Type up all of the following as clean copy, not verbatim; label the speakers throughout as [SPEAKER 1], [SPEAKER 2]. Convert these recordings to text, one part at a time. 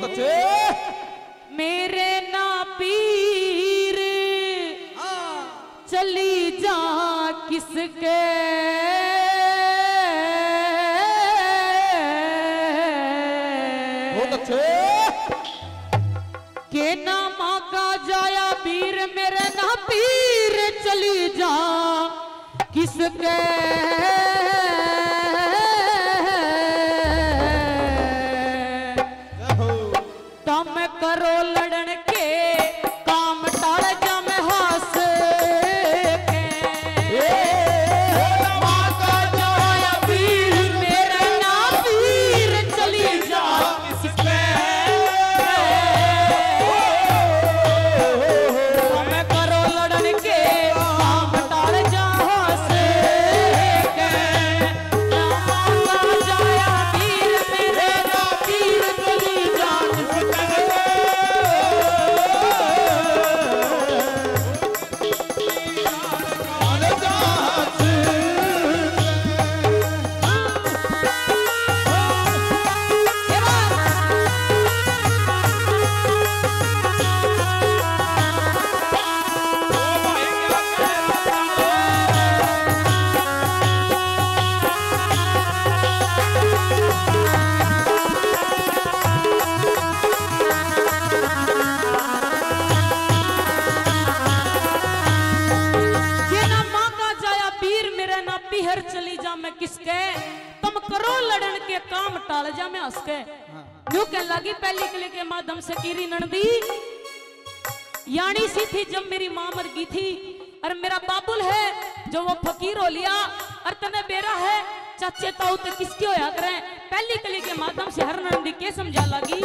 [SPEAKER 1] मेरे ना पीर चली जा किसके के ना मांगा जाया वीर मेरे ना पीर चली जा किसके तम करो लड़न के काम टाल जा मैं हास चली जा मैं किसके तुम करो लड़न के काम टाल जा मैं हंसके यूं कह लगी पहली कली के माध्यम से कीरी नंदी यानी सी थी जब मेरी मां मर गई थी और मेरा बाबुल है जो वो फकीर हो लिया और तने बेरा है चाचे ताऊ तो किसके होया करे पहली कली के माध्यम से हर नंदी के समझा लगी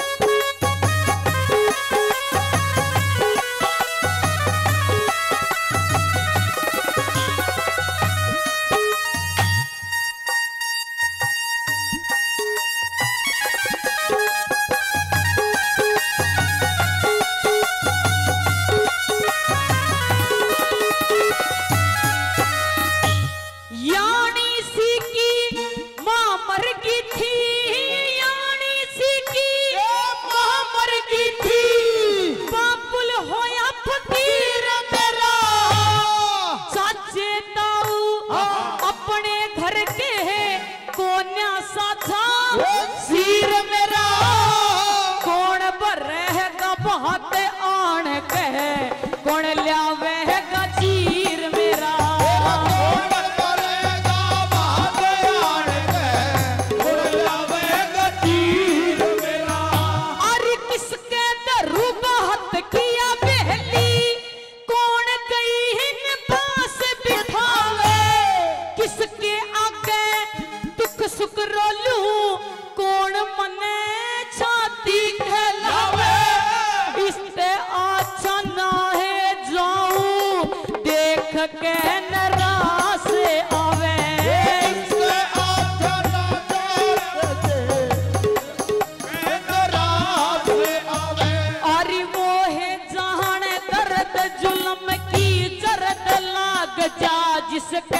[SPEAKER 1] जिसके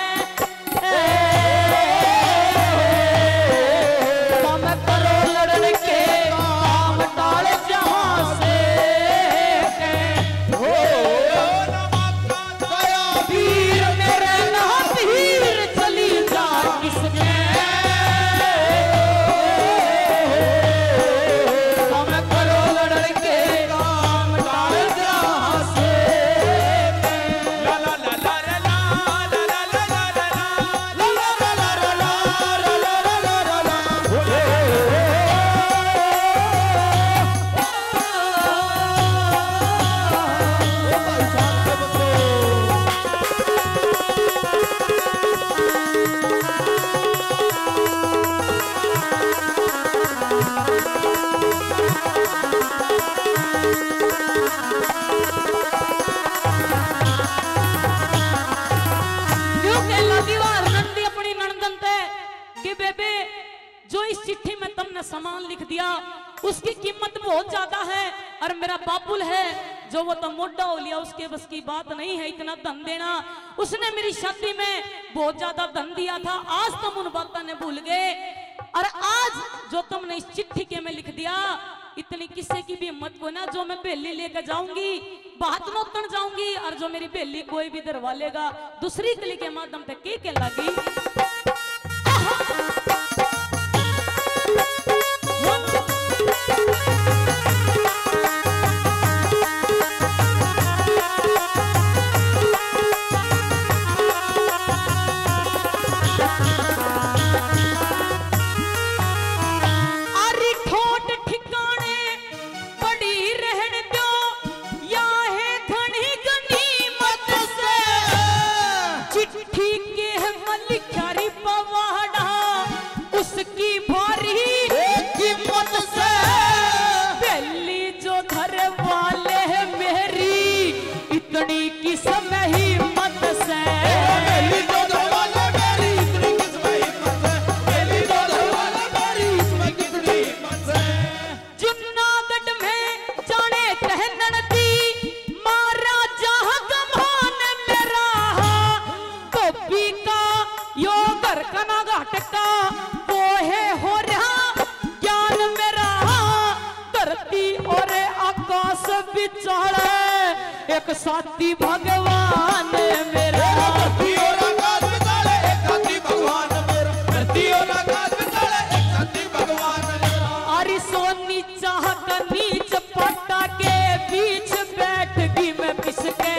[SPEAKER 1] काम करो लड़न के काम टाल जहां से वीर मेरे ना वीर चली जा किसके काम करो लड़न के काम टाल जहां से सामान लिख दिया उसकी कीमत बहुत ज्यादा है और मेरा बाबुल है जो वो तो मोटा हो लिया उसके बस की बात नहीं है इतना धन देना उसने मेरी शादी में बहुत ज्यादा धन दिया था आज तुम उन बातों ने भूल गए और आज जो तुमने इस चिट्ठी के में लिख दिया, इतनी किसी की भी हिम्मत को ना, जो मैं बेली लेकर जाऊंगी बात नोतन जाऊंगी, और जो मेरी बेली कोई भी दरवा लेगा दूसरी कली के माध्यम पे के लगी। एक साथी भगवान मेरा,
[SPEAKER 2] धरती और आकाश में ताले एक साथी भगवान मेरा, धरती और आकाश में ताले एक साथी भगवान मेरा।
[SPEAKER 1] अरे सोनी चाह का नीच पट्टा के बीच बैठ गई मैं पिसके,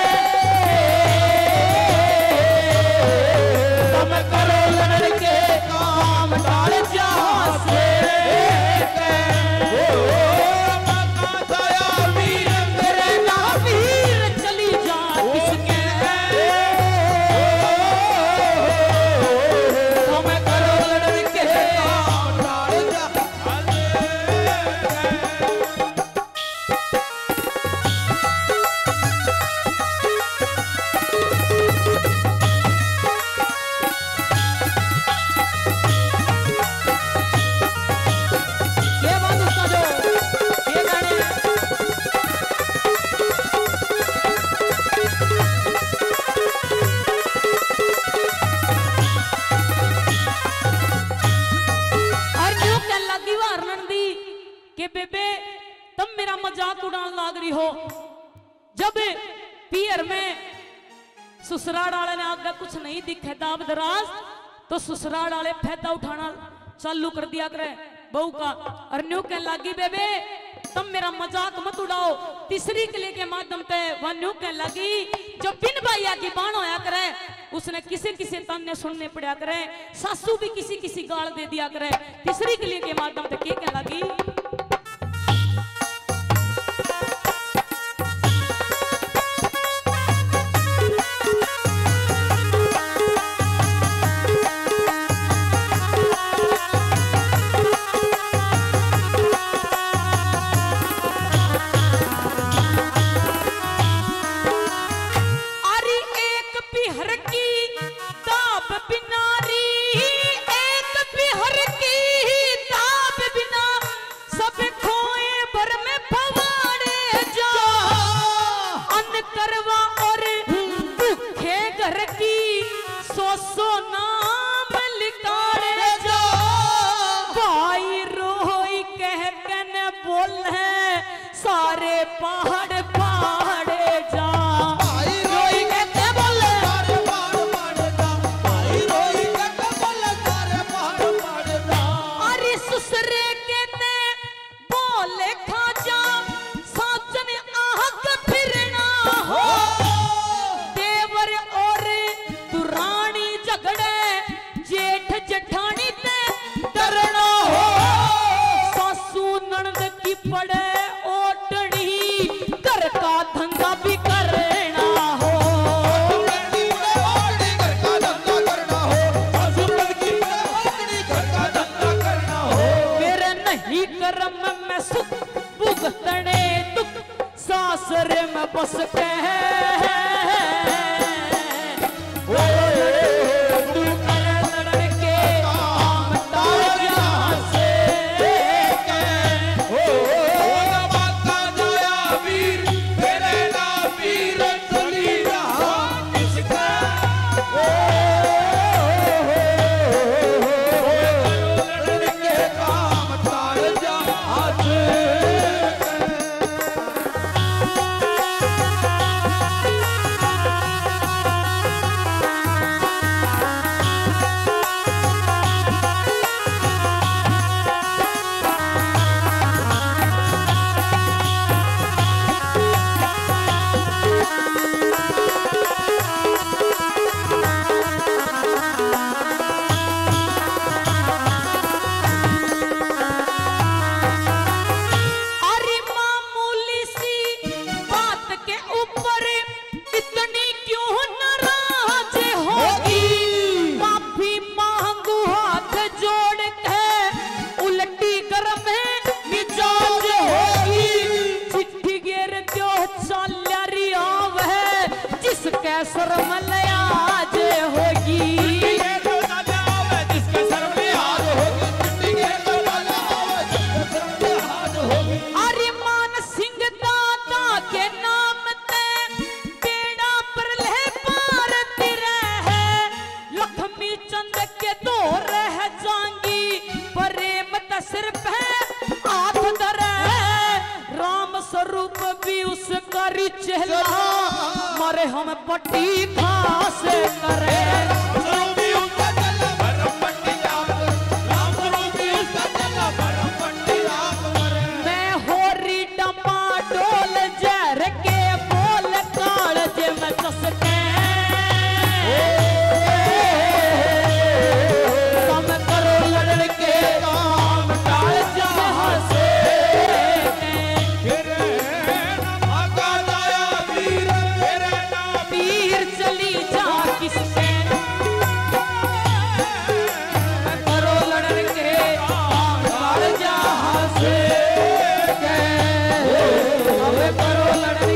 [SPEAKER 1] तुम करो लड़के काम डाल जहां से, जब पियर में ससुराल वाले ने आगे कुछ नहीं दिखे दाब दराज, तो ससुराल वाले फायदा उठाना चालू कर दिया करे बहू का, और न्यू कहने लगी बेबे तुम मेरा मजाक मत उड़ाओ। तीसरी किले के माध्यम पे वह न्यू कहने लगी, जो बिन भैया की बाण होया करे उसने किसी किसी ताने सुनने पड़ा करे, सासू भी किसी किसी गाल दे दिया करे। तीसरी किले के माध्यम पे क्या कहने लगी, सारे पहाड़ पहाड़े जा,
[SPEAKER 2] भाई रोई कहते बोले सारे पहाड़
[SPEAKER 1] कल आज होगी।
[SPEAKER 2] जिसके सर में हाथ होगी, चिट्ठी के तो लाल आवे जिसके सर में हाथ होगी।
[SPEAKER 1] अरे मान सिंह दाता के नाम ते बेड़ा पर ले पार तिरे है, लक्ष्मी चंद के दो रह जाएंगी, प्रेम त सिर पे हाथ धरे, राम स्वरूप भी उसका रिचला, मारे हम पट्टी फांस करे। मैं होरी डमा डोल जर के बोल कालज में चसके, कम करो लड़के काम टाल जहाँ से, पीर चली जा किसके, करो लड़के काम टाल जहाँ से, करो लड़के